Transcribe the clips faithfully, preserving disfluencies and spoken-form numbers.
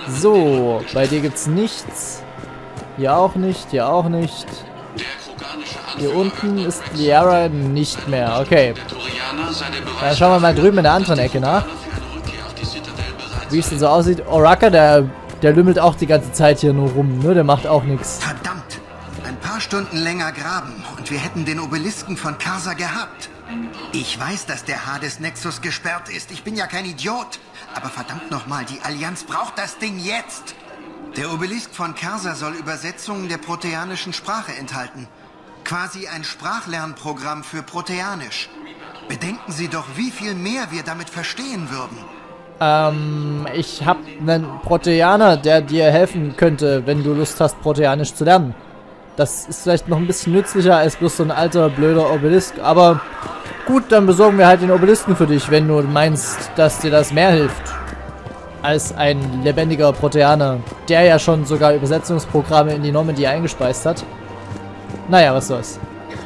So, bei dir gibt's nichts. Hier auch nicht, hier auch nicht. Hier unten ist Liara nicht mehr. Okay. Dann schauen wir mal drüben in der anderen Ecke nach. Wie es denn so aussieht. Oraka, der, der lümmelt auch die ganze Zeit hier nur rum, ne? Der macht auch nichts. Verdammt! Ein paar Stunden länger graben und wir hätten den Obelisken von Karsa gehabt. Ich weiß, dass der Hades Nexus gesperrt ist. Ich bin ja kein Idiot. Aber verdammt nochmal, die Allianz braucht das Ding jetzt. Der Obelisk von Karsa soll Übersetzungen der proteanischen Sprache enthalten. Quasi ein Sprachlernprogramm für Proteanisch. Bedenken Sie doch, wie viel mehr wir damit verstehen würden. Ähm, ich hab einen Proteaner, der dir helfen könnte, wenn du Lust hast, Proteanisch zu lernen. Das ist vielleicht noch ein bisschen nützlicher als bloß so ein alter, blöder Obelisk. Aber gut, dann besorgen wir halt den Obelisken für dich, wenn du meinst, dass dir das mehr hilft. Als ein lebendiger Proteaner, der ja schon sogar Übersetzungsprogramme in die Normandy eingespeist hat. Naja, was soll's.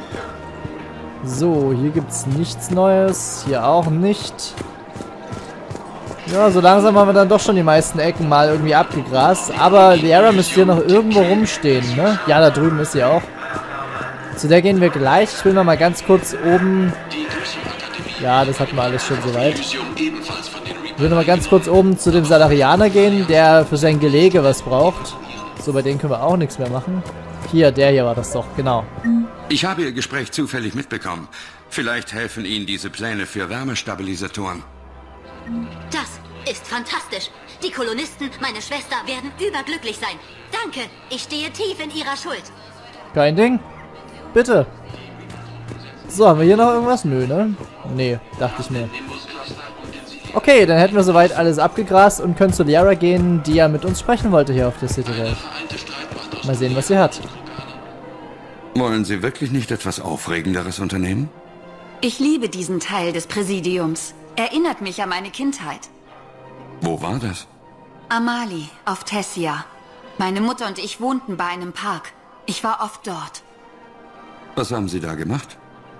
So, hier gibt's nichts Neues. Hier auch nicht. Ja, so langsam haben wir dann doch schon die meisten Ecken mal irgendwie abgegrast. Aber Liara müsste hier noch irgendwo rumstehen, ne? Ja, da drüben ist sie auch. Zu der gehen wir gleich. Ich will noch mal ganz kurz oben... Ja, das hatten wir alles schon soweit. Ich will noch mal ganz kurz oben zu dem Salarianer gehen, der für sein Gelege was braucht. So, bei denen können wir auch nichts mehr machen. Hier, der hier war das doch, genau. Ich habe Ihr Gespräch zufällig mitbekommen. Vielleicht helfen Ihnen diese Pläne für Wärmestabilisatoren. Das ist fantastisch. Die Kolonisten, meine Schwester, werden überglücklich sein. Danke, ich stehe tief in ihrer Schuld. Kein Ding. Bitte. So, haben wir hier noch irgendwas? Nö, ne? Nee, dachte ich mir. Okay, dann hätten wir soweit alles abgegrast und können zu Liara gehen, die ja mit uns sprechen wollte hier auf der Citadel. Mal sehen, was sie hat. Wollen Sie wirklich nicht etwas Aufregenderes unternehmen? Ich liebe diesen Teil des Präsidiums. Erinnert mich an meine Kindheit. Wo war das? Amali, auf Tessia. Meine Mutter und ich wohnten bei einem Park. Ich war oft dort. Was haben Sie da gemacht?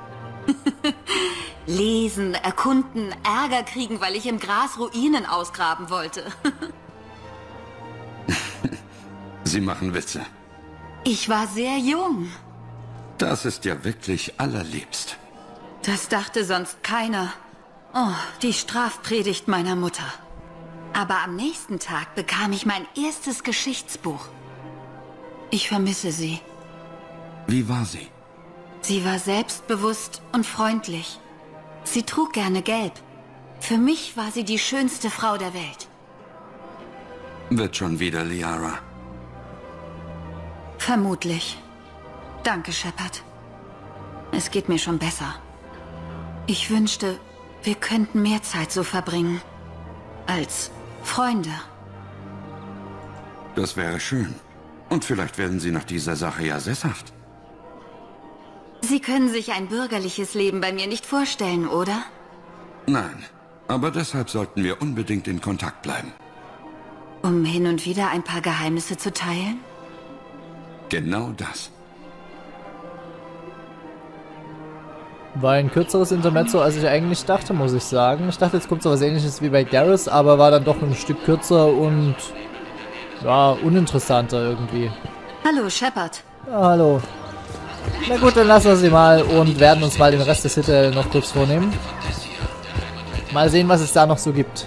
Lesen, erkunden, Ärger kriegen, weil ich im Gras Ruinen ausgraben wollte. Sie machen Witze. Ich war sehr jung. Das ist ja wirklich allerliebst. Das dachte sonst keiner. Oh, die Strafpredigt meiner Mutter. Aber am nächsten Tag bekam ich mein erstes Geschichtsbuch. Ich vermisse sie. Wie war sie? Sie war selbstbewusst und freundlich. Sie trug gerne Gelb. Für mich war sie die schönste Frau der Welt. Wird schon wieder Liara. Vermutlich. Danke, Shepard. Es geht mir schon besser. Ich wünschte, wir könnten mehr Zeit so verbringen. Als Freunde. Das wäre schön. Und vielleicht werden Sie nach dieser Sache ja sesshaft. Sie können sich ein bürgerliches Leben bei mir nicht vorstellen, oder? Nein, aber deshalb sollten wir unbedingt in Kontakt bleiben. Um hin und wieder ein paar Geheimnisse zu teilen? Genau das. War ein kürzeres Intermezzo, als ich eigentlich dachte, muss ich sagen. Ich dachte, jetzt kommt so was Ähnliches wie bei Garrus, aber war dann doch ein Stück kürzer und ja, uninteressanter irgendwie. Hallo, Shepard. Ja, hallo. Na gut, dann lassen wir sie mal und werden uns mal den Rest des Citadel noch kurz vornehmen. Mal sehen, was es da noch so gibt.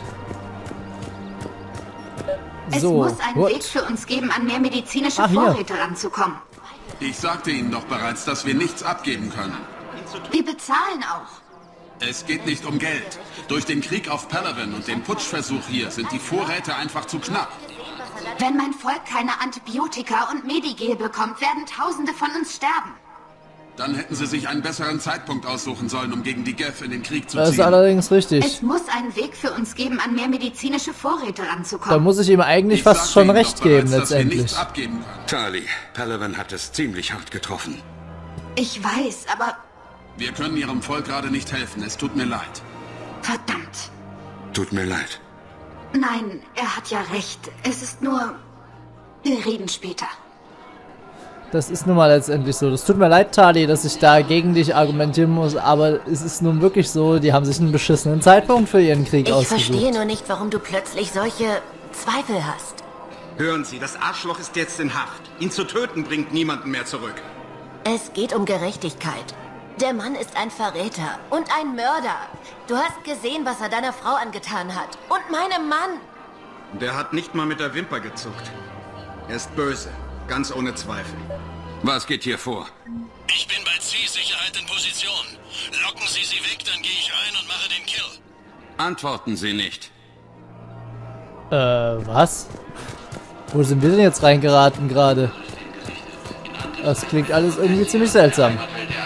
Es So, muss einen what? Weg für uns geben, an mehr medizinische Ach, hier. Vorräte ranzukommen. Ich sagte Ihnen doch bereits, dass wir nichts abgeben können. Wir bezahlen auch. Es geht nicht um Geld. Durch den Krieg auf Palaven und den Putschversuch hier sind die Vorräte einfach zu knapp. Wenn mein Volk keine Antibiotika und Medigel bekommt, werden Tausende von uns sterben. Dann hätten Sie sich einen besseren Zeitpunkt aussuchen sollen, um gegen die Geth in den Krieg zu Das ist ziehen. allerdings richtig. Es muss einen Weg für uns geben, an mehr medizinische Vorräte Da ranzukommen. muss ich ihm eigentlich Ich fast sagte schon Ihnen recht doch bereits, geben, dass wir letztendlich. nichts abgeben können. Charlie, Palaven hat es ziemlich hart getroffen. Ich weiß, aber Wir können Ihrem Volk gerade nicht helfen. Es tut mir leid. verdammt. Tut mir leid. Nein, er hat ja recht. Es ist nur... Wir reden später. Das ist nun mal letztendlich so. Das tut mir leid, Tali, dass ich da gegen dich argumentieren muss, aber es ist nun wirklich so, die haben sich einen beschissenen Zeitpunkt für ihren Krieg Ich ausgesucht. verstehe nur nicht, warum du plötzlich solche Zweifel hast. Hören Sie, das Arschloch ist jetzt in Haft. Ihn zu töten bringt niemanden mehr zurück. Es geht um Gerechtigkeit. Der Mann ist ein Verräter und ein Mörder. Du hast gesehen, was er deiner Frau angetan hat. Und meinem Mann. Der hat nicht mal mit der Wimper gezuckt. Er ist böse, ganz ohne Zweifel. Was geht hier vor? Ich bin bei C-Sicherheit in Position. Locken Sie sie weg, dann gehe ich rein und mache den Kill. Antworten Sie nicht. Äh, was? Wo sind wir denn jetzt reingeraten gerade? Das klingt alles irgendwie ziemlich seltsam.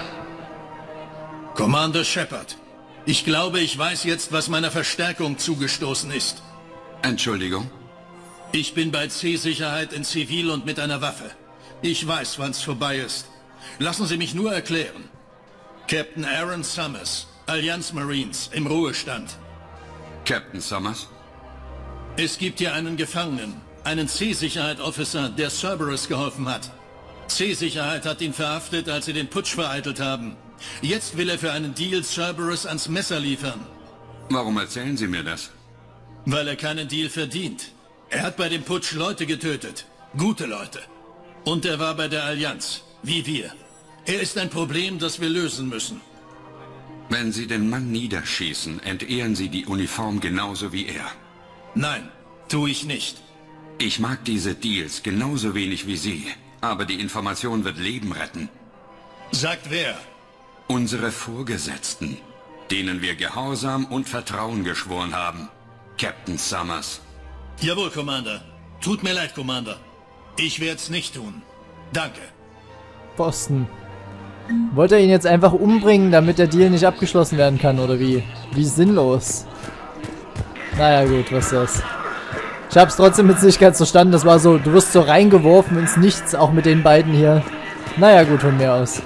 Commander Shepard, ich glaube, ich weiß jetzt, was meiner Verstärkung zugestoßen ist. Entschuldigung? Ich bin bei C-Sicherheit in Zivil und mit einer Waffe. Ich weiß, wann's vorbei ist. Lassen Sie mich nur erklären. Captain Aaron Summers, Allianz Marines, im Ruhestand. Captain Summers? Es gibt hier einen Gefangenen, einen C-Sicherheit-Officer, der Cerberus geholfen hat. C-Sicherheit hat ihn verhaftet, als sie den Putsch vereitelt haben. Jetzt will er für einen Deal Cerberus ans Messer liefern. Warum erzählen Sie mir das? Weil er keinen Deal verdient. Er hat bei dem Putsch Leute getötet. Gute Leute. Und er war bei der Allianz, wie wir. Er ist ein Problem, das wir lösen müssen. Wenn Sie den Mann niederschießen, entehren Sie die Uniform genauso wie er. Nein, tue ich nicht. Ich mag diese Deals genauso wenig wie Sie. Aber die Information wird Leben retten. Sagt wer? Unsere Vorgesetzten, denen wir Gehorsam und Vertrauen geschworen haben. Captain Summers. Jawohl, Commander. Tut mir leid, Commander. Ich werde es nicht tun. Danke. Boston. Wollte er ihn jetzt einfach umbringen, damit der Deal nicht abgeschlossen werden kann, oder wie? Wie sinnlos. Naja gut, was ist das? Ich hab's trotzdem jetzt nicht ganz verstanden. Das war so, du wirst so reingeworfen ins Nichts, auch mit den beiden hier. Naja gut, von mir aus.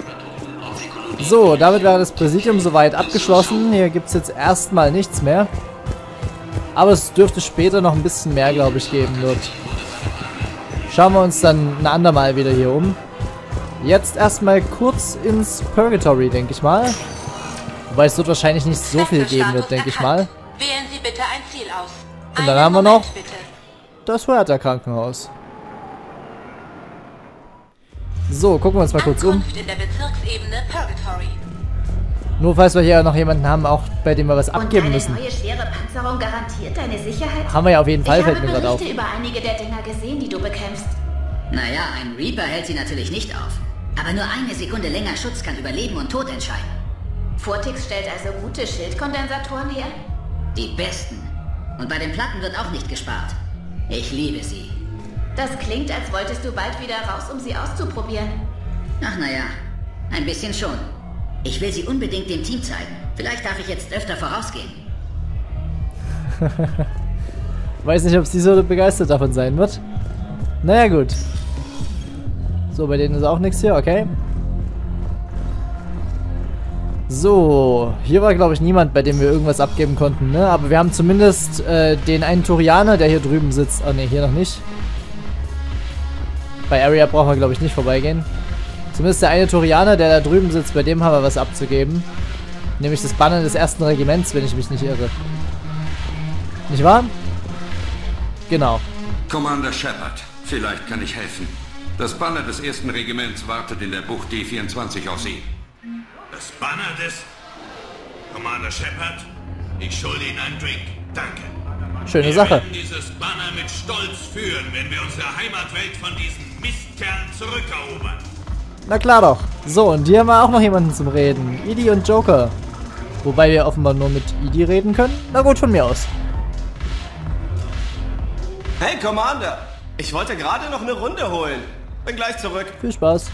So, damit wäre das Präsidium soweit abgeschlossen. Hier gibt's jetzt erstmal nichts mehr. Aber es dürfte später noch ein bisschen mehr, glaube ich, geben wird. Schauen wir uns dann ein andermal wieder hier um. Jetzt erstmal kurz ins Purgatory, denke ich mal. Wobei es wird wahrscheinlich nicht so viel geben wird, denke ich mal. Wählen Sie bitte ein Ziel aus. Und dann haben wir noch das Huerta-Krankenhaus. So, gucken wir uns mal kurz um. In der Bezirksebene Purgatory. Nur falls wir hier noch jemanden haben, auch bei dem wir was abgeben müssen. Und eine neue schwere Panzerung garantiert deine Sicherheit? Haben wir ja auf jeden Fall, fällt mir gerade auf. Ich habe Berichte über einige der Dinger gesehen, die du bekämpfst. Naja, ein Reaper hält sie natürlich nicht auf. Aber nur eine Sekunde länger Schutz kann über Leben und Tod entscheiden. Fortix stellt also gute Schildkondensatoren her? Die besten. Und bei den Platten wird auch nicht gespart. Ich liebe sie. Das klingt, als wolltest du bald wieder raus, um sie auszuprobieren. Ach naja, ein bisschen schon. Ich will sie unbedingt dem Team zeigen. Vielleicht darf ich jetzt öfter vorausgehen. Weiß nicht, ob sie so begeistert davon sein wird. Naja, gut. So, bei denen ist auch nichts hier, okay. So, hier war, glaube ich, niemand, bei dem wir irgendwas abgeben konnten, ne? Aber wir haben zumindest äh, den einen Turianer, der hier drüben sitzt. Oh ne, hier noch nicht. Bei Area brauchen wir, glaube ich, nicht vorbeigehen. Zumindest der eine Turianer, der da drüben sitzt, bei dem haben wir was abzugeben. Nämlich das Banner des ersten Regiments, wenn ich mich nicht irre. Nicht wahr? Genau. Commander Shepard, vielleicht kann ich helfen. Das Banner des ersten Regiments wartet in der Bucht D vierundzwanzig auf Sie. Das Banner des... Commander Shepard? Ich schulde Ihnen einen Drink. Danke. Schöne wir Sache. werden dieses Banner mit Stolz führen, wenn wir unsere Heimatwelt von diesen Mistkerlen zurückerobern. Na klar doch. So, und hier haben wir auch noch jemanden zum Reden. Edie und Joker. Wobei wir offenbar nur mit Edie reden können. Na gut, von mir aus. Hey, Commander. Ich wollte gerade noch eine Runde holen. Bin gleich zurück. Viel Spaß.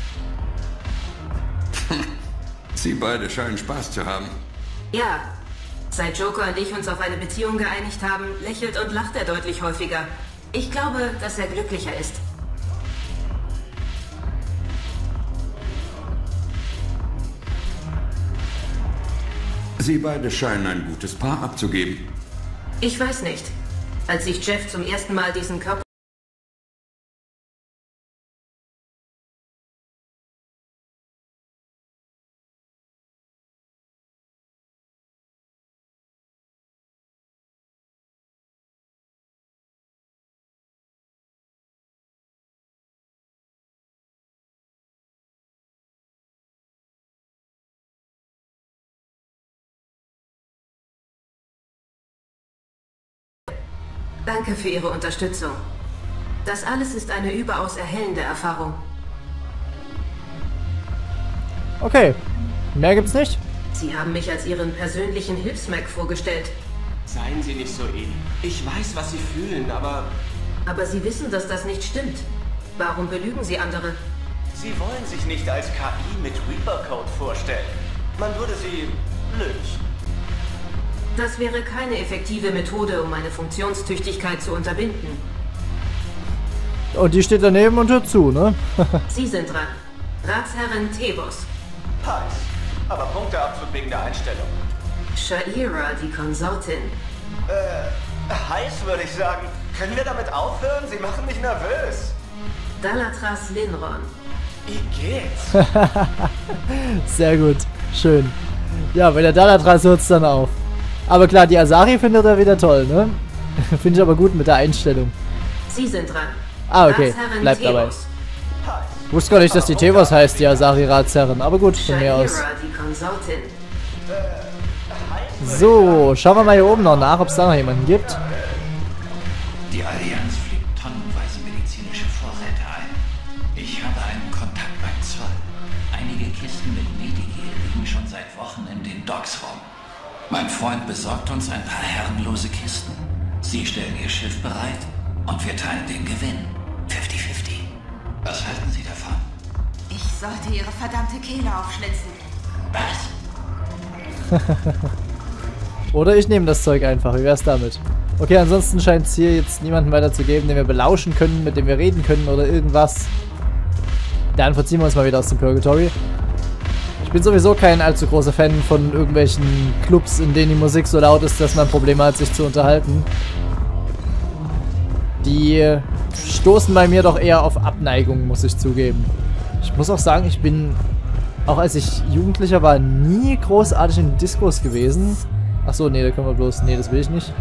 Sie beide scheinen Spaß zu haben. Ja. Seit Joker und ich uns auf eine Beziehung geeinigt haben, lächelt und lacht er deutlich häufiger. Ich glaube, dass er glücklicher ist. Sie beide scheinen ein gutes Paar abzugeben. Ich weiß nicht. Als ich Jeff zum ersten Mal diesen Körper Danke für Ihre Unterstützung. Das alles ist eine überaus erhellende Erfahrung. Okay, mehr gibt's nicht? Sie haben mich als Ihren persönlichen Hilfsmack vorgestellt. Seien Sie nicht so edel. Ich weiß, was Sie fühlen, aber... Aber Sie wissen, dass das nicht stimmt. Warum belügen Sie andere? Sie wollen sich nicht als K I mit Reaper-Code vorstellen. Man würde Sie lynchen. Das wäre keine effektive Methode, um meine Funktionstüchtigkeit zu unterbinden. Und die steht daneben und hört zu, ne? Sie sind dran. Ratsherrin Tebos. Heiß. Aber Punkteabzug wegen der Einstellung. Sha'ira, die Konsortin. Äh, heiß würde ich sagen. Können wir damit aufhören? Sie machen mich nervös. Dalatras Linron. Wie geht's? Sehr gut. Schön. Ja, bei der Dalatras hört es dann auf. Aber klar, die Asari findet er wieder toll, ne? Finde ich aber gut mit der Einstellung. Sie sind dran. Ah, okay. Bleibt dabei. Ich wusste gar nicht, dass die Tebos heißt, die Asari-Ratsherrin. Aber gut, von mir aus. So, schauen wir mal hier oben noch nach, ob es da noch jemanden gibt. Die Allianz fliegt tonnenweise medizinische Vorräte ein. Ich habe einen Kontakt beim Zoll. Einige Kisten mit Medigel liegen schon seit Wochen in den Docks rum. Mein Freund besorgt uns ein paar herrenlose Kisten. Sie stellen ihr Schiff bereit und wir teilen den Gewinn. fünfzig fünfzig. Was halten Sie davon? Ich sollte Ihre verdammte Kehle aufschlitzen. Was? Oder ich nehme das Zeug einfach. Wie wär's damit? Okay, ansonsten scheint es hier jetzt niemanden weiter zu geben, den wir belauschen können, mit dem wir reden können oder irgendwas. Dann verziehen wir uns mal wieder aus dem Purgatory. Ich bin sowieso kein allzu großer Fan von irgendwelchen Clubs, in denen die Musik so laut ist, dass man Probleme hat, sich zu unterhalten. Die stoßen bei mir doch eher auf Abneigung, muss ich zugeben. Ich muss auch sagen, ich bin, auch als ich Jugendlicher war, nie großartig in Discos gewesen. Achso, nee, da können wir bloß... Nee, das will ich nicht.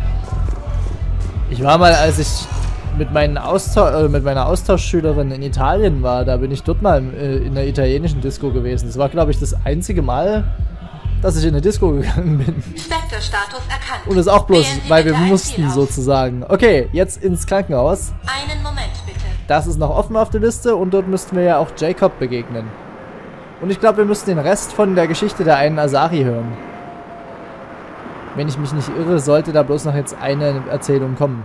Ich war mal, als ich mit, meinen Austausch, äh, mit meiner Austauschschülerin in Italien war, da bin ich dort mal äh, in der italienischen Disco gewesen. Das war, glaube ich, das einzige Mal, dass ich in eine Disco gegangen bin. Spectre-Status erkannt. Und das auch bloß, weil wir mussten sozusagen. Okay, jetzt ins Krankenhaus. Einen Moment bitte. Das ist noch offen auf der Liste und dort müssten wir ja auch Jacob begegnen. Und ich glaube, wir müssen den Rest von der Geschichte der einen Asari hören. Wenn ich mich nicht irre, sollte da bloß noch jetzt eine Erzählung kommen.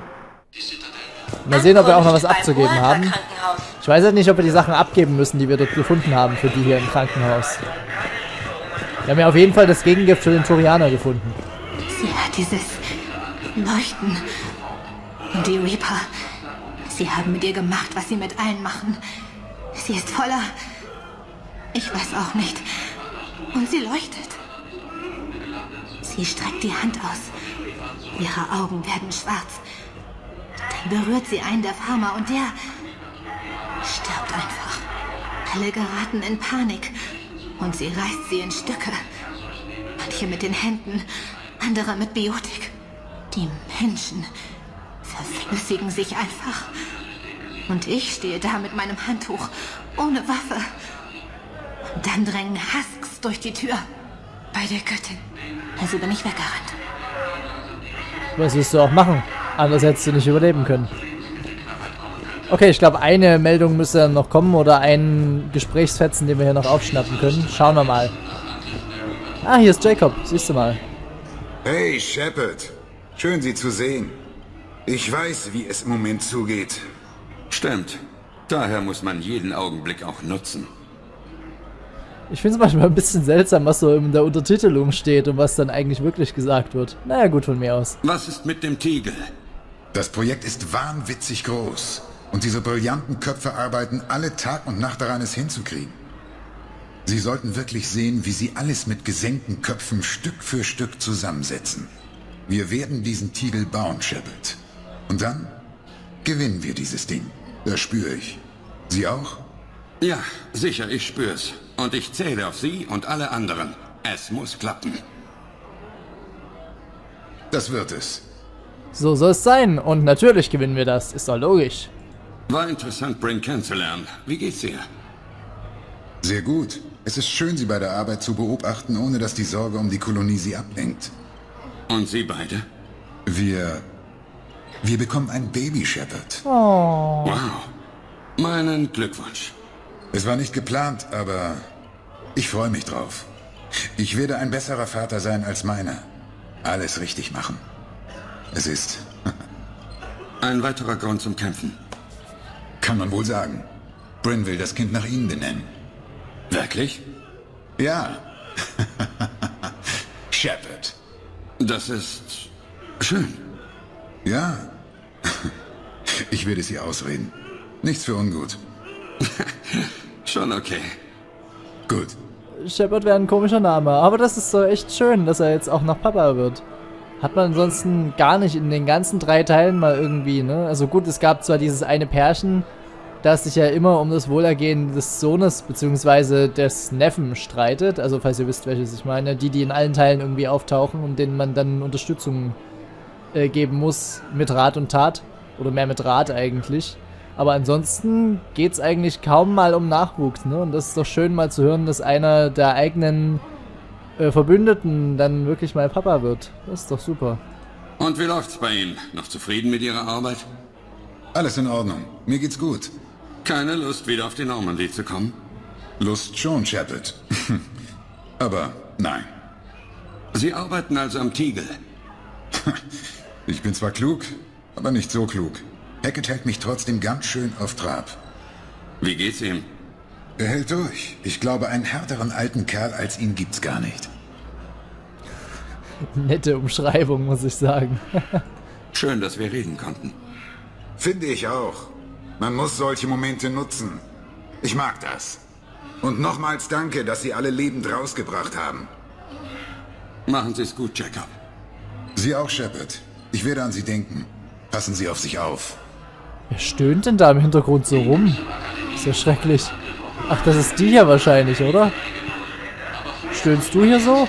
Mal sehen, ob wir auch noch was abzugeben haben. Ich weiß halt nicht, ob wir die Sachen abgeben müssen, die wir dort gefunden haben, für die hier im Krankenhaus. Wir haben ja auf jeden Fall das Gegengift für den Turianer gefunden. Sie hat dieses Leuchten. Und die Reaper. Sie haben mit ihr gemacht, was sie mit allen machen. Sie ist voller... Ich weiß auch nicht. Und sie leuchtet. Sie streckt die Hand aus. Ihre Augen werden schwarz. Dann berührt sie einen der Farmer und der stirbt einfach. Alle geraten in Panik und sie reißt sie in Stücke. Manche mit den Händen, andere mit Biotik. Die Menschen verflüssigen sich einfach. Und ich stehe da mit meinem Handtuch, ohne Waffe. Und dann drängen Husks durch die Tür. Bei der Göttin. Also bin ich weggerannt. Was willst du auch machen? Anders hättest du nicht überleben können. Okay, ich glaube, eine Meldung müsste dann noch kommen oder einen Gesprächsfetzen, den wir hier noch aufschnappen können. Schauen wir mal. Ah, hier ist Jacob. Siehst du mal. Hey, Shepard. Schön, Sie zu sehen. Ich weiß, wie es im Moment zugeht. Stimmt. Daher muss man jeden Augenblick auch nutzen. Ich finde es manchmal ein bisschen seltsam, was so in der Untertitelung steht und was dann eigentlich wirklich gesagt wird. Naja, gut von mir aus. Was ist mit dem Tiegel? Das Projekt ist wahnwitzig groß. Und diese brillanten Köpfe arbeiten alle Tag und Nacht daran, es hinzukriegen. Sie sollten wirklich sehen, wie sie alles mit gesenkten Köpfen Stück für Stück zusammensetzen. Wir werden diesen Tiegel bauen, Shepard. Und dann gewinnen wir dieses Ding. Das spüre ich. Sie auch? Ja, sicher, ich spür's. Und ich zähle auf Sie und alle anderen. Es muss klappen. Das wird es. So soll es sein. Und natürlich gewinnen wir das. Ist doch logisch. War interessant, Bryn kennenzulernen. Wie geht's dir? Sehr gut. Es ist schön, Sie bei der Arbeit zu beobachten, ohne dass die Sorge um die Kolonie Sie ablenkt. Und Sie beide? Wir Wir bekommen ein Baby, Shepard. Oh. Wow. Meinen Glückwunsch. Es war nicht geplant, aber ich freue mich drauf. Ich werde ein besserer Vater sein als meiner. Alles richtig machen. Es ist... Ein weiterer Grund zum Kämpfen. Kann man wohl sagen. Bryn will das Kind nach Ihnen benennen. Wirklich? Ja. Shepard. Das ist... schön. Ja. Ich werde Sie ausreden. Nichts für ungut. Schon okay. Gut. Shepard wäre ein komischer Name, aber das ist so echt schön, dass er jetzt auch noch Papa wird. Hat man ansonsten gar nicht in den ganzen drei Teilen mal irgendwie, ne? Also gut, es gab zwar dieses eine Pärchen, das sich ja immer um das Wohlergehen des Sohnes bzw. des Neffen streitet. Also falls ihr wisst, welches ich meine. Die, die in allen Teilen irgendwie auftauchen und denen man dann Unterstützung äh, geben muss mit Rat und Tat. Oder mehr mit Rat eigentlich. Aber ansonsten geht es eigentlich kaum mal um Nachwuchs, ne? Und das ist doch schön mal zu hören, dass einer der eigenen äh, Verbündeten dann wirklich mal Papa wird. Das ist doch super. Und wie läuft's bei Ihnen? Noch zufrieden mit Ihrer Arbeit? Alles in Ordnung. Mir geht's gut. Keine Lust, wieder auf die Normandie zu kommen? Lust schon, Shepard. Aber nein. Sie arbeiten also am Tiegel? Ich bin zwar klug, aber nicht so klug. Hackett hält mich trotzdem ganz schön auf Trab. Wie geht's ihm? Er hält durch. Ich glaube, einen härteren alten Kerl als ihn gibt's gar nicht. Nette Umschreibung, muss ich sagen. Schön, dass wir reden konnten. Finde ich auch. Man muss solche Momente nutzen. Ich mag das. Und nochmals danke, dass Sie alle lebend rausgebracht haben. Machen Sie es gut, Jacob. Sie auch, Shepard. Ich werde an Sie denken. Passen Sie auf sich auf. Wer stöhnt denn da im Hintergrund so rum? Ist ja schrecklich. Ach, das ist die hier wahrscheinlich, oder? Stöhnst du hier so?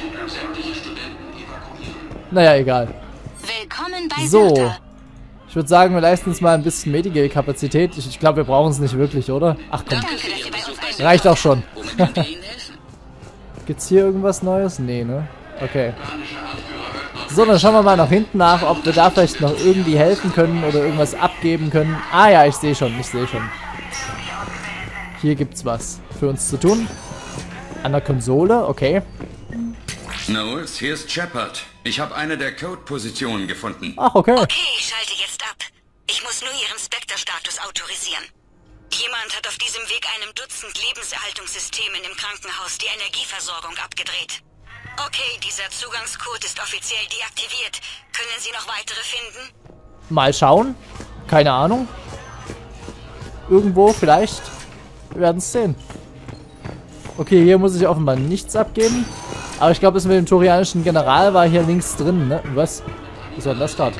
Naja, egal. Willkommen bei So. Sirta. Ich würde sagen, wir leisten uns mal ein bisschen Medical-Kapazität. Ich, ich glaube, wir brauchen es nicht wirklich, oder? Ach komm. Reicht auch schon. Gibt's hier irgendwas Neues? Nee, ne? Okay. So, dann schauen wir mal nach hinten nach, ob wir da vielleicht noch irgendwie helfen können oder irgendwas abgeben können. Ah ja, ich sehe schon, ich sehe schon. Hier gibt's was für uns zu tun. An der Konsole, okay. Knowles, hier ist Shepard. Ich habe eine der Code-Positionen gefunden. Ach, okay. Okay, ich schalte jetzt ab. Ich muss nur Ihren Spectre-Status autorisieren. Jemand hat auf diesem Weg einem Dutzend Lebenserhaltungssystemen im Krankenhaus die Energieversorgung abgedreht. Okay, dieser Zugangscode ist offiziell deaktiviert. Können Sie noch weitere finden? Mal schauen. Keine Ahnung. Irgendwo vielleicht. Wir werden es sehen. Okay, hier muss ich offenbar nichts abgeben. Aber ich glaube, das mit dem turianischen General war hier links drin, ne? Was? Was war denn das gerade?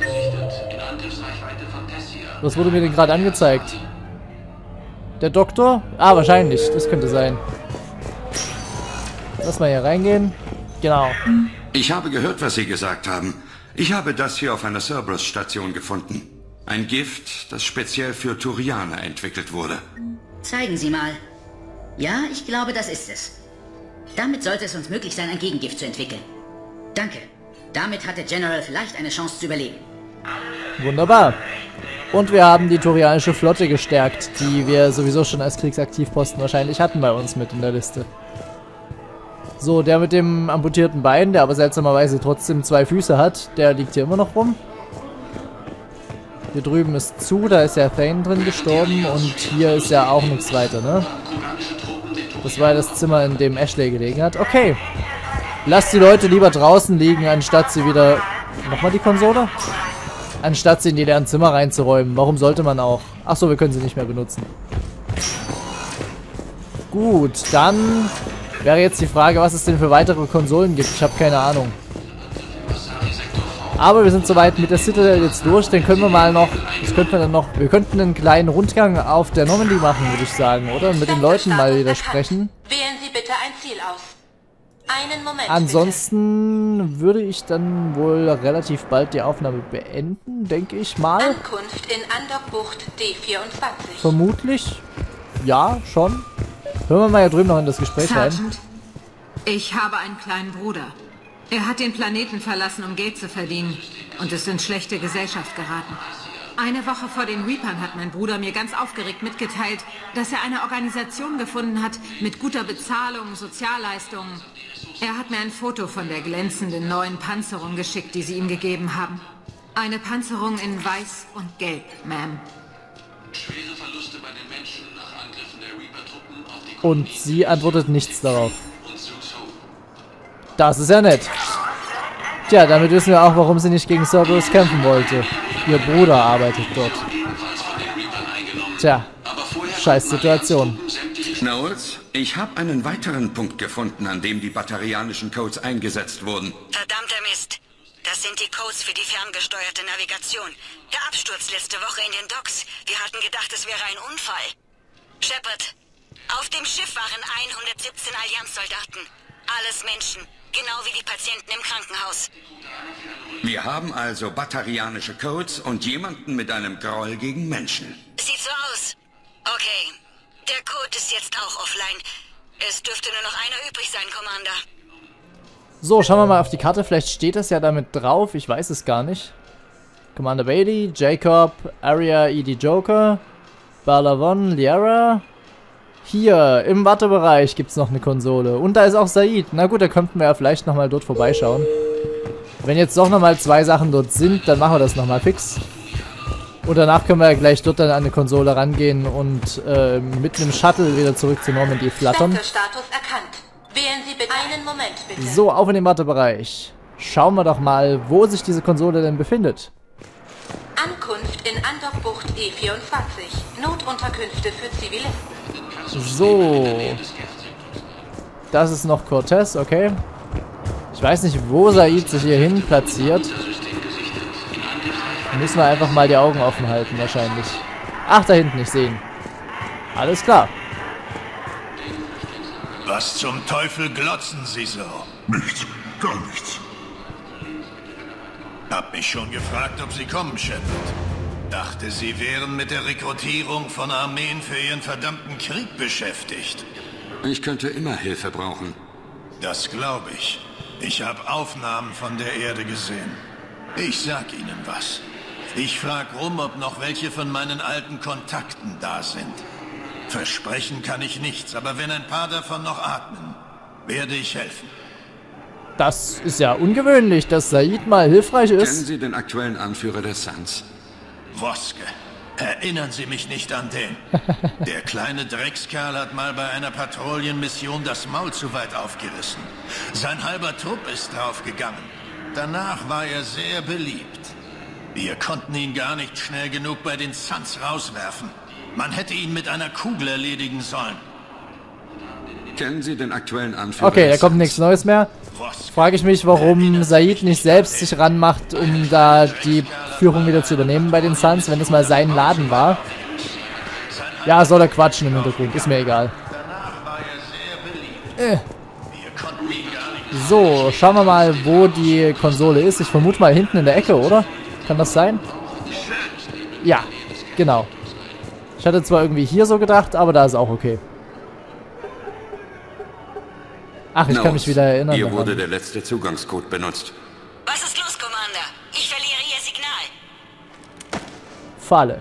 Was wurde mir denn gerade angezeigt? Der Doktor? Ah, wahrscheinlich. Das könnte sein. Lass mal hier reingehen. Genau. Ich habe gehört, was Sie gesagt haben. Ich habe das hier auf einer Cerberus-Station gefunden. Ein Gift, das speziell für Turianer entwickelt wurde. Zeigen Sie mal. Ja, ich glaube, das ist es. Damit sollte es uns möglich sein, ein Gegengift zu entwickeln. Danke. Damit hat der General vielleicht eine Chance zu überleben. Wunderbar. Und wir haben die turianische Flotte gestärkt, die wir sowieso schon als Kriegsaktivposten wahrscheinlich hatten bei uns mit in der Liste. So, der mit dem amputierten Bein, der aber seltsamerweise trotzdem zwei Füße hat, der liegt hier immer noch rum. Hier drüben ist zu, da ist ja Thane drin gestorben und hier ist ja auch nichts weiter, ne? Das war das Zimmer, in dem Ashley gelegen hat. Okay. Lasst die Leute lieber draußen liegen, anstatt sie wieder... Nochmal die Konsole? Anstatt sie in die leeren Zimmer reinzuräumen. Warum sollte man auch? Achso, wir können sie nicht mehr benutzen. Gut, dann wäre jetzt die Frage, was es denn für weitere Konsolen gibt. Ich habe keine Ahnung. Aber wir sind soweit mit der Citadel jetzt durch. Dann können wir mal noch... Das könnten wir dann noch... Wir könnten einen kleinen Rundgang auf der Normandy machen, würde ich sagen, oder? Und mit den Leuten mal wieder sprechen. Wählen Sie bitte ein Ziel aus. Einen Moment. Ansonsten bitte. Würde ich dann wohl relativ bald die Aufnahme beenden, denke ich mal. Ankunft in Andok-Bucht D vierundzwanzig. Vermutlich. Ja, schon. Hören wir mal hier drüben noch in das Gespräch rein. Sergeant, ich habe einen kleinen Bruder. Er hat den Planeten verlassen, um Geld zu verdienen und ist in schlechte Gesellschaft geraten. Eine Woche vor den Reapern hat mein Bruder mir ganz aufgeregt mitgeteilt, dass er eine Organisation gefunden hat mit guter Bezahlung, Sozialleistungen. Er hat mir ein Foto von der glänzenden neuen Panzerung geschickt, die sie ihm gegeben haben. Eine Panzerung in Weiß und Gelb, Ma'am. Schwere Verluste bei den Menschen nach Angriffen der Reaper-Truppen auf die... Und sie antwortet nichts darauf. Das ist ja nett. Tja, damit wissen wir auch, warum sie nicht gegen Cerberus kämpfen wollte. Ihr Bruder arbeitet dort. Tja, scheiß Situation. Knowles, ich habe einen weiteren Punkt gefunden, an dem die batarianischen Codes eingesetzt wurden. Verdammter Mist. Das sind die Codes für die ferngesteuerte Navigation. Der Absturz letzte Woche in den Docks. Wir hatten gedacht, es wäre ein Unfall. Shepard, auf dem Schiff waren hundertsiebzehn Allianzsoldaten. Alles Menschen. Genau wie die Patienten im Krankenhaus. Wir haben also batarianische Codes und jemanden mit einem Groll gegen Menschen. Sieht so aus. Okay. Der Code ist jetzt auch offline. Es dürfte nur noch einer übrig sein, Commander. So, schauen wir mal auf die Karte. Vielleicht steht das ja damit drauf. Ich weiß es gar nicht. Commander Bailey, Jacob, Aria E D Joker, Balavon, Liara. Hier, im Wartebereich gibt es noch eine Konsole. Und da ist auch Said. Na gut, da könnten wir ja vielleicht nochmal dort vorbeischauen. Wenn jetzt doch nochmal zwei Sachen dort sind, dann machen wir das nochmal fix. Und danach können wir ja gleich dort dann an eine Konsole rangehen und äh, mit einem Shuttle wieder zurück zu Normandy flattern. Status erkannt. Wählen Sie bitte einen Moment, bitte. So, auf in den Wartebereich. Schauen wir doch mal, wo sich diese Konsole denn befindet. Ankunft in Andockbucht E vierundzwanzig. Notunterkünfte für Zivilisten. So. Das ist noch Cortez, okay. Ich weiß nicht, wo Said sich hier hin platziert. Da müssen wir einfach mal die Augen offen halten, wahrscheinlich. Ach, da hinten, ich sehe ihn. Alles klar. Was zum Teufel glotzen Sie so? Nichts, gar nichts. Hab mich schon gefragt, ob Sie kommen, Shepard. Dachte, Sie wären mit der Rekrutierung von Armeen für Ihren verdammten Krieg beschäftigt. Ich könnte immer Hilfe brauchen. Das glaube ich. Ich habe Aufnahmen von der Erde gesehen. Ich sag Ihnen was. Ich frag rum, ob noch welche von meinen alten Kontakten da sind. Versprechen kann ich nichts, aber wenn ein paar davon noch atmen, werde ich helfen. Das ist ja ungewöhnlich, dass Said mal hilfreich ist. Kennen Sie den aktuellen Anführer der Suns? Woske. Erinnern Sie mich nicht an den. Der kleine Dreckskerl hat mal bei einer Patrouillenmission das Maul zu weit aufgerissen. Sein halber Trupp ist draufgegangen. Danach war er sehr beliebt. Wir konnten ihn gar nicht schnell genug bei den Suns rauswerfen. Man hätte ihn mit einer Kugel erledigen sollen. Kennen Sie den aktuellen Anführer? Okay, da kommt nichts Neues mehr. Frage ich mich, warum Said nicht selbst sich ranmacht, um da die Führung wieder zu übernehmen bei den Suns, wenn es mal sein Laden war. Ja, soll er quatschen im Hintergrund, ist mir egal. Äh. So, schauen wir mal, wo die Konsole ist. Ich vermute mal hinten in der Ecke, oder? Kann das sein? Ja, genau. Ich hatte zwar irgendwie hier so gedacht, aber da ist auch okay. Ach, ich kann mich wieder erinnern. Hier wurde der letzte Zugangscode benutzt. Was ist los, Commander? Ich verliere Ihr Signal. Falle.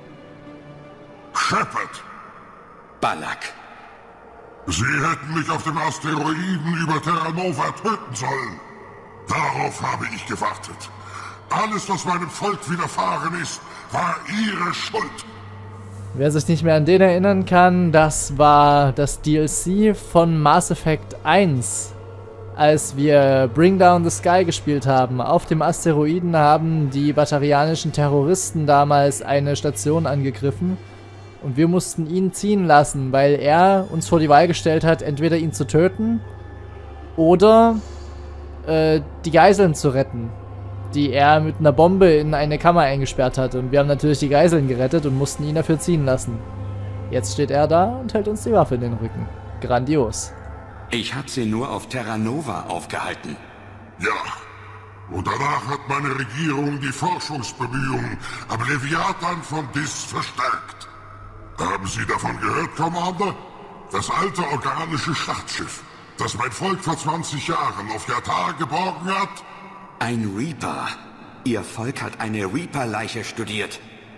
Shepard. Balak. Sie hätten mich auf dem Asteroiden über Terra Nova töten sollen. Darauf habe ich gewartet. Alles, was meinem Volk widerfahren ist, war Ihre Schuld. Wer sich nicht mehr an den erinnern kann, das war das D L C von Mass Effect eins. Als wir Bring Down the Sky gespielt haben. Auf dem Asteroiden haben die batarianischen Terroristen damals eine Station angegriffen. Und wir mussten ihn ziehen lassen, weil er uns vor die Wahl gestellt hat, entweder ihn zu töten oder äh, die Geiseln zu retten, die er mit einer Bombe in eine Kammer eingesperrt hat. Und wir haben natürlich die Geiseln gerettet und mussten ihn dafür ziehen lassen. Jetzt steht er da und hält uns die Waffe in den Rücken. Grandios. Ich habe sie nur auf Terra Nova aufgehalten. Ja. Und danach hat meine Regierung die Forschungsbemühungen am Leviathan von Dis verstärkt. Haben Sie davon gehört, Commander? Das alte organische Schlachtschiff, das mein Volk vor zwanzig Jahren auf Yatar geborgen hat? Ein Reaper. Ihr Volk hat eine Reaper-Leiche studiert.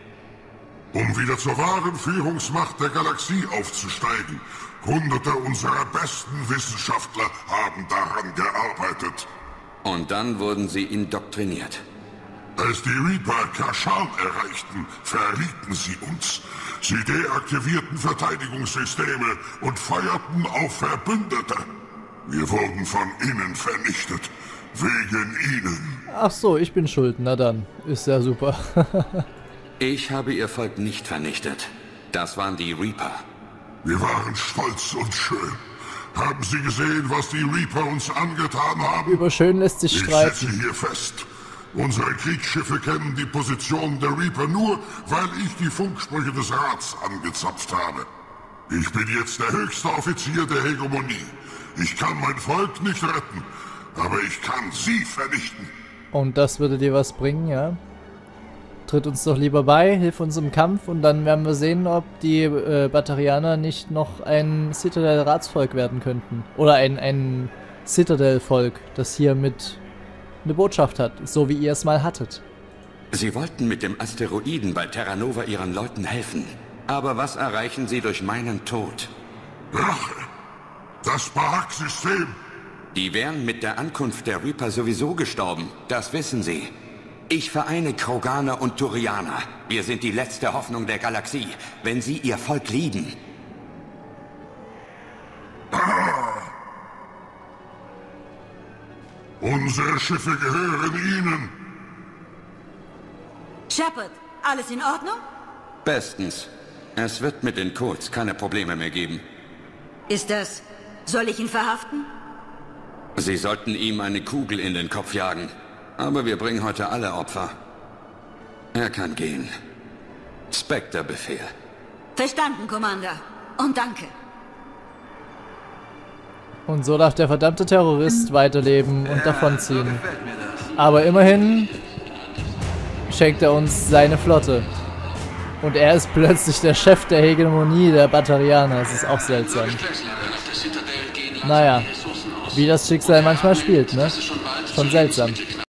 Um wieder zur wahren Führungsmacht der Galaxie aufzusteigen. Hunderte unserer besten Wissenschaftler haben daran gearbeitet. Und dann wurden sie indoktriniert. Als die Reaper Kashan erreichten, verrieten sie uns. Sie deaktivierten Verteidigungssysteme und feuerten auf Verbündete. Wir wurden von innen vernichtet. Wegen ihnen. Ach so, ich bin schuld. Na dann. Ist ja super. Ich habe ihr Volk nicht vernichtet. Das waren die Reaper. Wir waren stolz und schön. Haben Sie gesehen, was die Reaper uns angetan haben? Über schön lässt sich streiten. Ich setze hier fest. Unsere Kriegsschiffe kennen die Position der Reaper nur, weil ich die Funksprüche des Rats angezapft habe. Ich bin jetzt der höchste Offizier der Hegemonie. Ich kann mein Volk nicht retten, aber ich kann sie vernichten. Und das würde dir was bringen, ja? Tritt uns doch lieber bei, hilf uns im Kampf und dann werden wir sehen, ob die äh, Batarianer nicht noch ein Citadel-Ratsvolk werden könnten. Oder ein, ein Citadel-Volk, das hier mit eine Botschaft hat, so wie ihr es mal hattet. Sie wollten mit dem Asteroiden bei Terra Nova ihren Leuten helfen. Aber was erreichen sie durch meinen Tod? Rache! Das Barak-System! Die wären mit der Ankunft der Reaper sowieso gestorben, das wissen sie. Ich vereine Kroganer und Turianer. Wir sind die letzte Hoffnung der Galaxie, wenn sie ihr Volk lieben. Ah. Unsere Schiffe gehören ihnen. Shepard, alles in Ordnung? Bestens. Es wird mit den Codes keine Probleme mehr geben. Ist das... Soll ich ihn verhaften? Sie sollten ihm eine Kugel in den Kopf jagen. Aber wir bringen heute alle Opfer. Er kann gehen. Spectre-Befehl. Verstanden, Commander. Und danke. Und so darf der verdammte Terrorist weiterleben und davonziehen. Aber immerhin schenkt er uns seine Flotte. Und er ist plötzlich der Chef der Hegemonie der Batarianer. Das ist auch seltsam. Naja, wie das Schicksal manchmal spielt, ne? Schon seltsam.